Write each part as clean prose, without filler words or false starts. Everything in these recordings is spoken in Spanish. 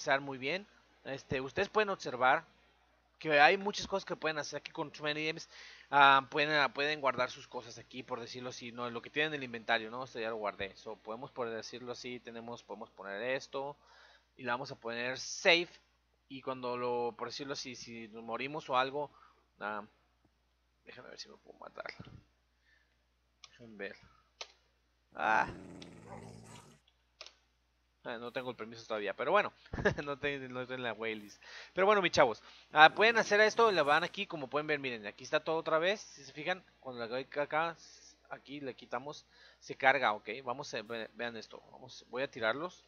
organizar muy bien. Ustedes pueden observar que hay muchas cosas que pueden hacer aquí con Too Many Items. Pueden guardar sus cosas aquí, por decirlo así, no, lo que tienen en el inventario, ¿no? Esto ya lo guardé. Podemos, por decirlo así, podemos poner esto y le vamos a poner save. Y cuando por decirlo así, si nos morimos o algo, déjame ver si me puedo matar. Déjenme ver. Ah, no tengo el permiso todavía, pero bueno, no estoy en la waitlist. Pero bueno, mis chavos, pueden hacer esto, le van aquí, como pueden ver, miren, aquí está todo otra vez. Si se fijan, cuando le doy acá, aquí le quitamos, se carga, ok. Vamos a vean esto, voy a tirarlos,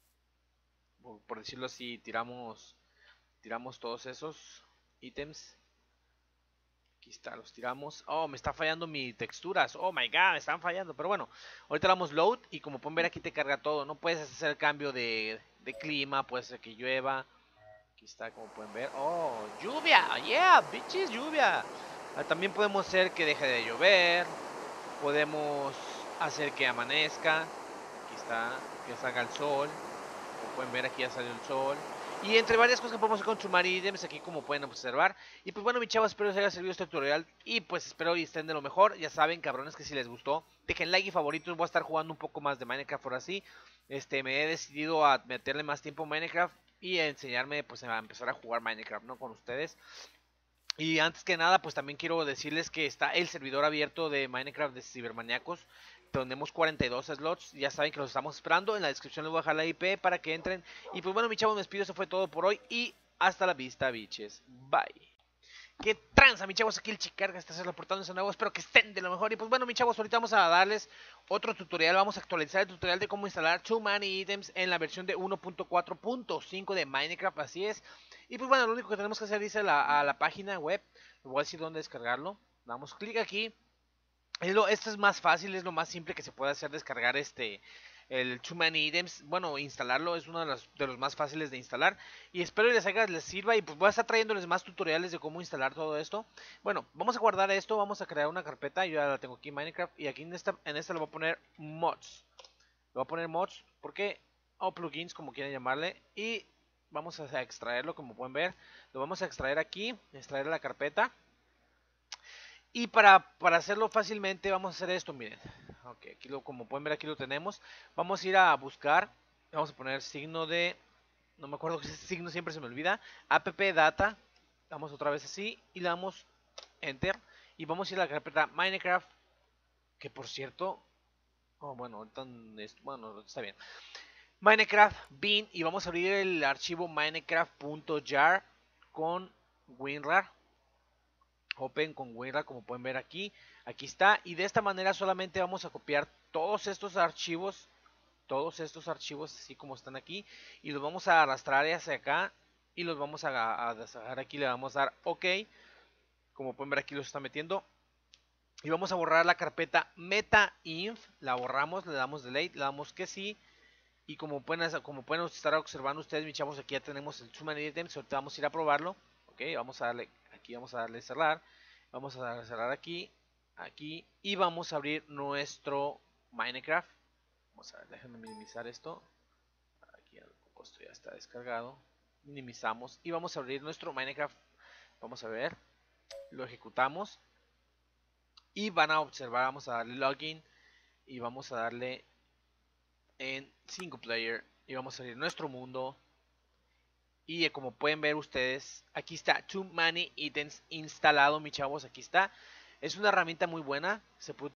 por decirlo así, tiramos todos esos ítems. Aquí está, los tiramos. Oh, me está fallando mis texturas. Oh my god, me están fallando. Pero bueno, ahorita le damos load y como pueden ver aquí te carga todo. No puedes hacer el cambio de clima, puede ser que llueva. Aquí está, como pueden ver. Oh, lluvia. Yeah, bitches, lluvia. También podemos hacer que deje de llover. Podemos hacer que amanezca. Aquí está, que salga el sol. Como pueden ver, aquí ya salió el sol. Y entre varias cosas que podemos hacer con Chumari Items, aquí como pueden observar. Y pues bueno, mis chavos, espero les haya servido este tutorial. Y pues espero y estén de lo mejor. Ya saben, cabrones, que si les gustó, dejen like y favoritos. Voy a estar jugando un poco más de Minecraft por así. Me he decidido a meterle más tiempo a Minecraft y a enseñarme pues a empezar a jugar Minecraft, ¿no? Con ustedes. Y antes que nada, pues también quiero decirles que está el servidor abierto de Minecraft de Cibermaníacos. Tenemos 42 slots, ya saben que los estamos esperando. En la descripción les voy a dejar la IP para que entren. Y pues bueno, mi chavos, me despido, eso fue todo por hoy. Y hasta la vista, biches. Bye. ¿Qué tranza, mis chavos? Aquí el Chicarga está reportándose nuevo. Espero que estén de lo mejor. Y pues bueno, mis chavos, ahorita vamos a darles otro tutorial. Vamos a actualizar el tutorial de cómo instalar Too Many Items en la versión de 1.4.5 de Minecraft. Así es. Y pues bueno, lo único que tenemos que hacer es ir a la página web. Les voy a decir dónde descargarlo. Damos clic aquí. Esto es más fácil, es lo más simple que se puede hacer, descargar el Too Many Items. Bueno, instalarlo es uno de los más fáciles de instalar. Y espero que les sirva. Y pues voy a estar trayéndoles más tutoriales de cómo instalar todo esto. Bueno, vamos a guardar esto, vamos a crear una carpeta. Yo ya la tengo aquí en Minecraft. Y aquí en esta le voy a poner mods. Le voy a poner mods porque, o plugins, como quieran llamarle. Y vamos a extraerlo, como pueden ver. Lo vamos a extraer aquí, extraer la carpeta. Y para hacerlo fácilmente vamos a hacer esto, miren. Ok, aquí como pueden ver aquí lo tenemos. Vamos a ir a buscar. Vamos a poner signo de... No me acuerdo que ese signo siempre se me olvida. App data. Damos otra vez así y le damos enter. Y vamos a ir a la carpeta Minecraft. Que por cierto... Oh, bueno, bueno, está bien. Minecraft bin. Y vamos a abrir el archivo minecraft.jar con WinRAR. Open con WinRAR, como pueden ver aquí. Aquí está. Y de esta manera solamente vamos a copiar todos estos archivos así como están aquí, y los vamos a arrastrar hacia acá y los vamos a dejar aquí. Le vamos a dar OK, como pueden ver aquí los está metiendo, y vamos a borrar la carpeta metainf. La borramos, le damos delete, le damos que sí. Y como pueden estar observando ustedes, mis chavos, aquí ya tenemos el Too Many Items. Ahorita vamos a ir a probarlo. Ok, vamos a darle aquí, vamos a darle cerrar. Vamos a darle cerrar aquí, aquí, y vamos a abrir nuestro Minecraft. Vamos a ver, déjenme minimizar esto. Aquí esto ya está descargado. Minimizamos y vamos a abrir nuestro Minecraft. Vamos a ver, lo ejecutamos y van a observar. Vamos a darle login y vamos a darle en single player y vamos a abrir nuestro mundo. Y como pueden ver ustedes, aquí está Too Many Items instalado, mis chavos. Aquí está. Es una herramienta muy buena. Se puede